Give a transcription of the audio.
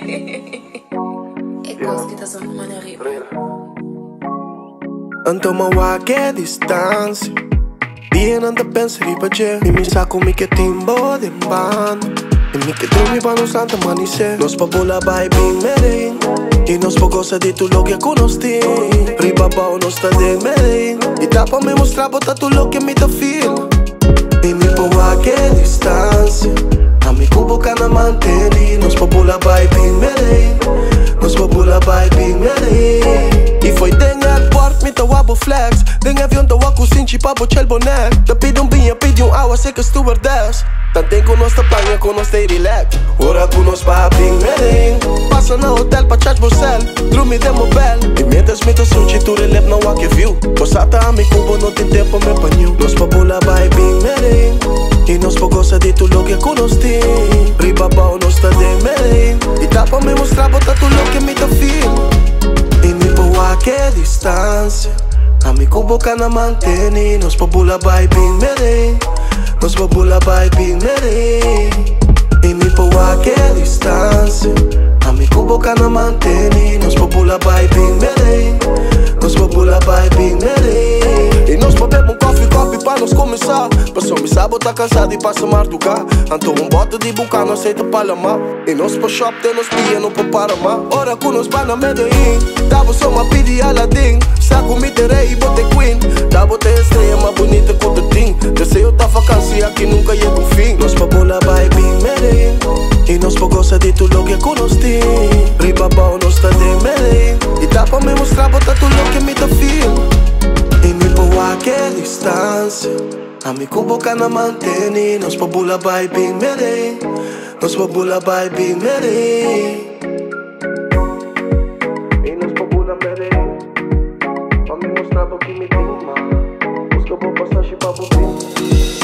Ik was dit als een manerie. Antoma wa que distancia bien anda pensar pa che mi saco mi que timbo de bando e mi que trovi pa no santa manice nos papola vai bem merin e nos pocosa di tu lo que conosti riba pa no sta de merin e tá pa me mostrar bota tu lo que me tá feel e mi po wa que distancia a mi cubo cana manteni nos papola vai bem merin nos papola vai bem merin e foi dengar port mi ta wabo flex den avion ta waku sinchi pa bochel bonek ta pidi binha pidi água seca stewardess Tantem com nós ta planha com nós stay relax Ora com nós pa bing merin Passa na hotel pa charge bocel Drumi de mobile E mientras me ta sunchi tu relep na wake view Posata a mi cubo no tem tempo me panyu Nos pa bula vai bing merin E nos pa gosta di tu lo que con nós tem Riba bao nós ta de merin E tá pa me mostrar bota tu lo que me ta feel E mi po a que distancia A mi cubo cana manteni Nos pa bula vai bing merin Nos pa bula vai bing merin E mi po a que distancia A mi cubo cana manteni Nos pa bula vai bing merin Nos pa bula vai bing merin E nos pa bebe coffee pa nos começar Passou me sábado tá cansado e passa mar do cá Anto bote de buca não aceita palama E nos pa shop tem nos pia não pa parama Ora com nos na Medellín Tava só uma pidi Aladdin Saco me terei e bote queen Tava te estreia mais bonita que o tetim Eu sei eu tá vacância aqui nunca ia com fim Nos pa bola vai bem merin E nos pa gosta de tu lo que conosti Riba bao nos ta de merin E tá pa me mostrar bota tu lo que me ta feel E mi po a que distancia A mi cubo cana manteni Nos pa bula vai bem merin Nos pa bula vai bem merin E nos pa bula merin Pa me mostrar o que me tem, man Busca boa passagem pra você